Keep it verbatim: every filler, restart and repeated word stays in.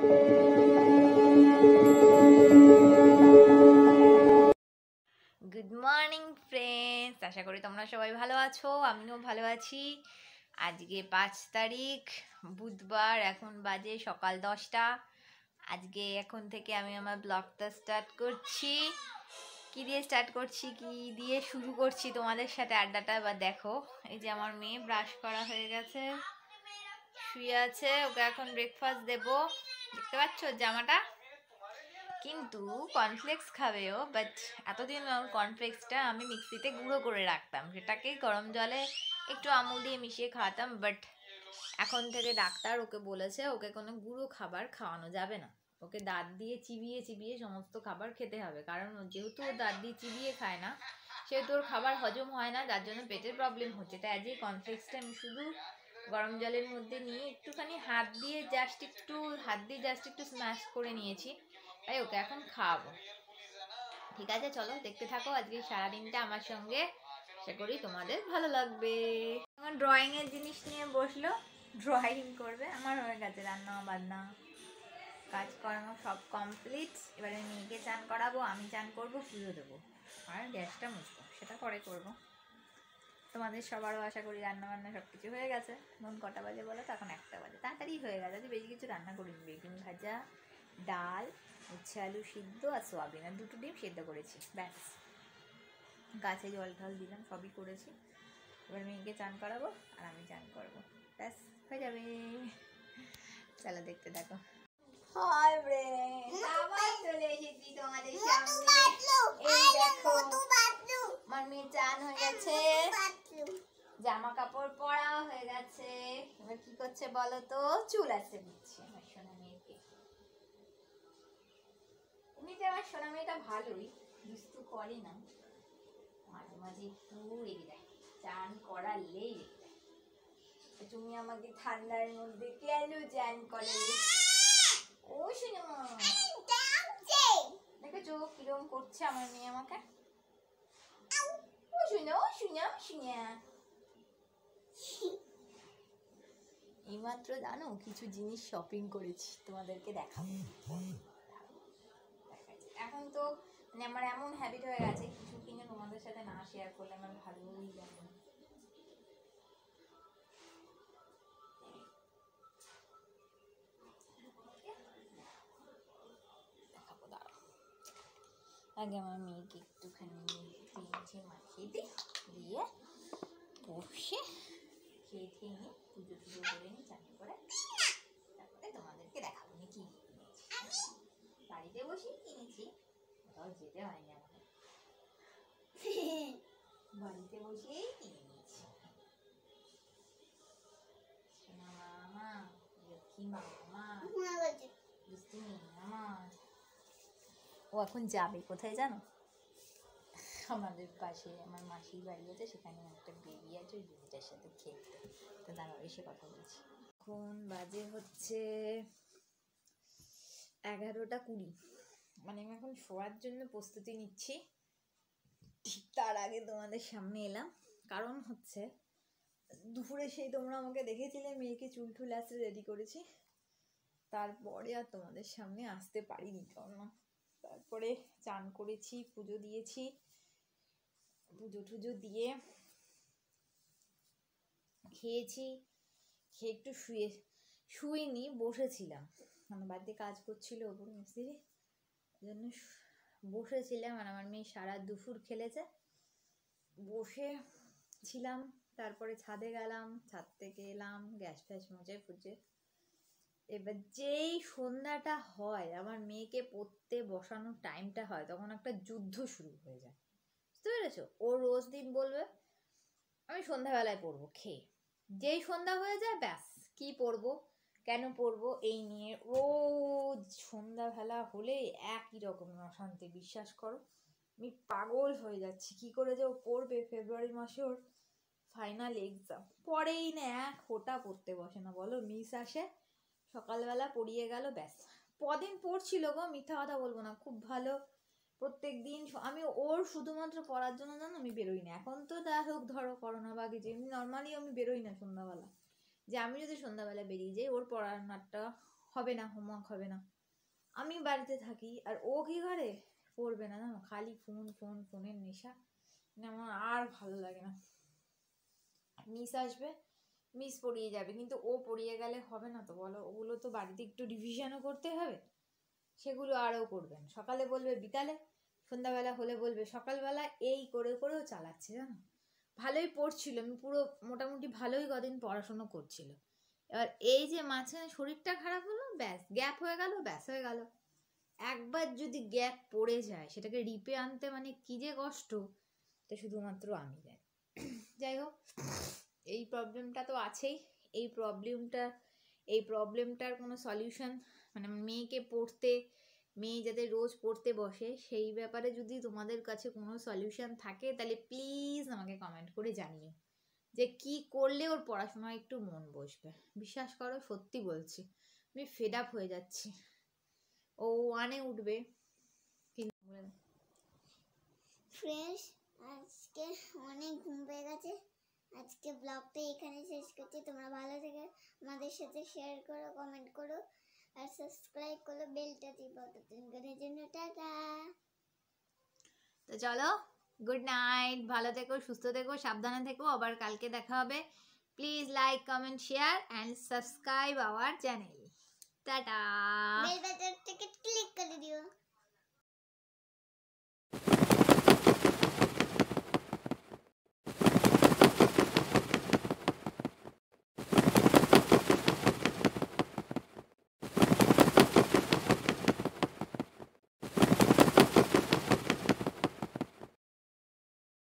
Good morning friends, আশা করি তোমরা সবাই ভালো আছো, আমিও ভালো আছি। আজকে পাঁচ তারিখ বুধবার, এখন বাজে সকাল দশটা। আজকে এখন থেকে আমি আমার ব্লগটা স্টার্ট করছি। কি দিয়ে স্টার্ট করছি, কি দিয়ে শুরু করছি তোমাদের সাথে আড্ডাটা। বা দেখো, এই যে আমার মেয়ে ব্রাশ করা হয়ে গেছে, শুয়ে আছে, ওকে এখন ব্রেকফাস্ট দেবো। দেখতে পাচ্ছ জামাটা, কিন্তু কর্নফ্লেক্স খাবে ও। বাট এতদিন কর্নফ্লেক্সটা আমি মিক্সিতে গুঁড়ো করে রাখতাম, সেটাকে গরম জলে একটু আমুল দিয়ে মিশিয়ে খাওয়াতাম। বাট এখন থেকে ডাক্তার ওকে বলেছে ওকে কোনো গুঁড়ো খাবার খাওয়ানো যাবে না, ওকে দাঁত দিয়ে চিবিয়ে চিবিয়ে সমস্ত খাবার খেতে হবে। কারণ যেহেতু ও দাঁত দিয়ে চিবিয়ে খায় না, সেহেতু ওর খাবার হজম হয় না, যার জন্য পেটের প্রবলেম হচ্ছে। তাই আজকে কর্নফ্লেক্সটা আমি শুধু গরম জলের মধ্যে নিয়ে একটুখানি হাত দিয়ে জাস্ট একটু হাত দিয়ে জাস্ট একটু স্ম্যাশ করে নিয়েছি, তাই ওকে এখন খাওয়াবো। ঠিক আছে, চলো দেখতে থাকো আজকে সারাদিনটা আমার সঙ্গে, আশা করি তোমাদের ভালো লাগবে। এখন ড্রয়িং এর জিনিস নিয়ে বসলো, ড্রয়িং করবে। আমার হয়ে গেছে রান্না বান্না কাজকর্ম সব কমপ্লিট। এবারে মেয়েকে চান করাবো, আমি চান করবো, পুজো দেবো, আর গ্যাসটা মুছবো, সেটা পরে করবো। তোমাদের সবারও আশা করি রান্না বান্না সব কিছু হয়ে গেছে। এখন কটা বাজে বলো তো? এখন একটা বাজে, তাড়াতাড়ি হয়ে গেছে। বেশি কিছু রান্না করিনি, বেগুন ভাজা, ডাল, উচ্ছে আলু সিদ্ধ আর সোয়াবিন, আর দুটো ডিম সিদ্ধ করেছি, ব্যাস। গাছে জল ঢল দিলাম, সবই করেছি। এবার মেয়েকে চান করাবো আর আমি চান করবো, ব্যাস হয়ে যাবে। চলো দেখতে থাকো। হাই ফ্রেন্ডস, আবার চলে এসেছি তোমাদের সামনে। এই দেখো, আমার মেয়ে চান হয়ে গেছে, জামা কাপড় পরা হয়ে গেছে। এবার কি করছে বলো তো? চুল আসতে দিচ্ছে আমার সোনা মেয়েকে। এমনিতে আমার সোনা মেয়েটা ভালোই, দুস্তু করে না, মাঝে মাঝে একটু রেগে যায়, চান করালেই রেগে যায়। তুমি আমাকে ঠান্ডার মধ্যে কেন চান করালে? ও শুনো, দেখেছো কিরকম করছে আমার মেয়ে আমাকে? ও শুনো, ও শুনো, শুনে এইমাত্র জানো কিছু জিনিস শপিং করেছি, তোমাদেরকে দেখাবো। এখন তো মানে আমার এমন হ্যাবিট হয়ে গেছে, কিছু কিনে তোমাদের সাথে না শেয়ার করলে আমার ভালোই লাগে না। দেখাবো, দাঁড়াও। আগে আমার মেয়েকে একটুখানি তেল মাখিয়ে দিই, দিয়ে বসে খেয়ে খেয়ে নিই, পুজো টুজো করে নিই, চান করে তারপরে তোমাদেরকে দেখাবো নি কি কিনেছি। বাড়িতে বসেই কিনেছি, কোথাও যেতে হয়নি আমাদের, বাড়িতে বসেই কিনে নিয়েছি। সোনা মামা, লক্ষ্মী মামা, দুষ্টু আমার। ও এখন যাবে কোথায় জানো? আমাদের পাশে আমার মাসির বাড়ি আছে, সেখানে একটা বেবি আছে, ওই বেবিটার সাথে খেলতে। তো দাঁড়াও এসে কথা বলছি। এখন বাজে হচ্ছে এগারোটা কুড়ি, মানে আমি এখন শোয়ার জন্য প্রস্তুতি নিচ্ছি। ঠিক তার আগে তোমাদের সামনে এলাম, কারণ হচ্ছে দুপুরে সেই তোমরা আমাকে দেখেছিলে মেয়েকে চুল টুল আসতে রেডি করেছি, তারপরে আর তোমাদের সামনে আসতে পারিনি। কারণ তারপরে চান করেছি, পুজো দিয়েছি, পুজো টুজো দিয়ে খেয়েছি, খেয়ে একটু শুয়ে শুইনি, বসেছিলাম, মানে বাড়িতে কাজ করছিল ওপর মিস্ত্রি, জন্য বসেছিলাম। আর আমার মেয়ে সারা দুপুর খেলেছে, বসে ছিলাম। তারপরে ছাদে গেলাম, ছাদ থেকে এলাম, গ্যাস ফ্যাস মুছে ফুচে। এবার যেই সন্ধ্যাটা হয়, আমার মেয়েকে পড়তে বসানোর টাইমটা হয়, তখন একটা যুদ্ধ শুরু হয়ে যায়, বুঝতে পেরেছো? ও রোজ দিন বলবে আমি সন্ধ্যাবেলায় পড়বো, খেয়ে যেই সন্ধ্যা হয়ে যায় ব্যাস, কি পড়বো, কেন পড়বো, এই নিয়ে রোজ সন্ধ্যাবেলা হলে একই রকমের অশান্তি। বিশ্বাস করো আমি পাগল হয়ে যাচ্ছি, কি করে যে ও পড়বে। ফেব্রুয়ারি মাসে ওর ফাইনাল এক্সাম, পড়েই না, এক ফোঁটা পড়তে বসে না, বলো। মিস আসে সকালবেলা পড়িয়ে গেল, ব্যাস। কদিন পড়ছিল গো, মিথ্যা কথা বলবো না, খুব ভালো প্রত্যেক দিন। আমি ওর শুধুমাত্র পড়ার জন্য জানো আমি বেরোই না। এখন তো যা হোক ধরো করোনা বা কিছু, এমনি নর্মালি আমি বেরোই না সন্ধ্যাবেলা, যে আমি যদি সন্ধ্যাবেলা বেরিয়ে যাই ওর পড়ানোটা হবে না, হোমওয়ার্ক হবে না। আমি বাড়িতে থাকি আর ও কি করে পড়বে না, জানো, খালি ফোন ফোন ফোনের নেশা। আমার আর ভালো লাগে না। মিস আসবে, মিস পড়িয়ে যাবে, কিন্তু ও পড়িয়ে গেলে হবে না তো বলো। ওগুলো তো বাড়িতে একটু রিভিশনও করতে হবে, সেগুলো আরও করবেন। সকালে বলবে বিকালে, সন্ধ্যাবেলা হলে বলবে সকালবেলা, এই করে করেও চালাচ্ছে জানো। ভালোই পড়ছিল, আমি পুরো মোটামুটি ভালোই কদিন পড়াশুনো করছিল। এবার এই যে মাঝখানে শরীরটা খারাপ হলো, ব্যাস গ্যাপ হয়ে গেল, ব্যাস হয়ে গেল। একবার যদি গ্যাপ পড়ে যায় সেটাকে রিপে আনতে মানে কি যে কষ্ট, তো শুধুমাত্র আমি জানি। যাই হোক, এই প্রবলেমটা তো আছেই। এই প্রবলেমটা এই প্রবলেমটার কোনো সলিউশন, মানে মেয়েকে পড়তে, মেয়ে যাতে রোজ পড়তে বসে, সেই ব্যাপারে যদি তোমাদের কাছে কোনো সলিউশন থাকে তাহলে প্লিজ আমাকে কমেন্ট করে জানিও যে কি করলে ওর পড়াশোনায় একটু মন বসবে। বিশ্বাস করো, সত্যি বলছি, আমি ফেড আপ হয়ে যাচ্ছি। ও ওয়ানে উঠবে কিন্তু ফ্রেন্ডস, আজকে অনেক ঘুম পেয়ে গেছে। আজকে ব্লগটা এখানে শেষ করছি। তোমরা ভালো থেকে আমাদের সাথে শেয়ার করো, কমেন্ট করো আর সাবস্ক্রাইব করো, বেলটা টিপো। ততক্ষণের জন্য টাটা। তো চলো, গুড নাইট, ভালো থেকো, সুস্থ থেকো, সাবধানে থেকো। আবার কালকে দেখা হবে। Please like, comment, share and subscribe our channel. টাটা। বেল বাটনটাকে ক্লিক করে দিও।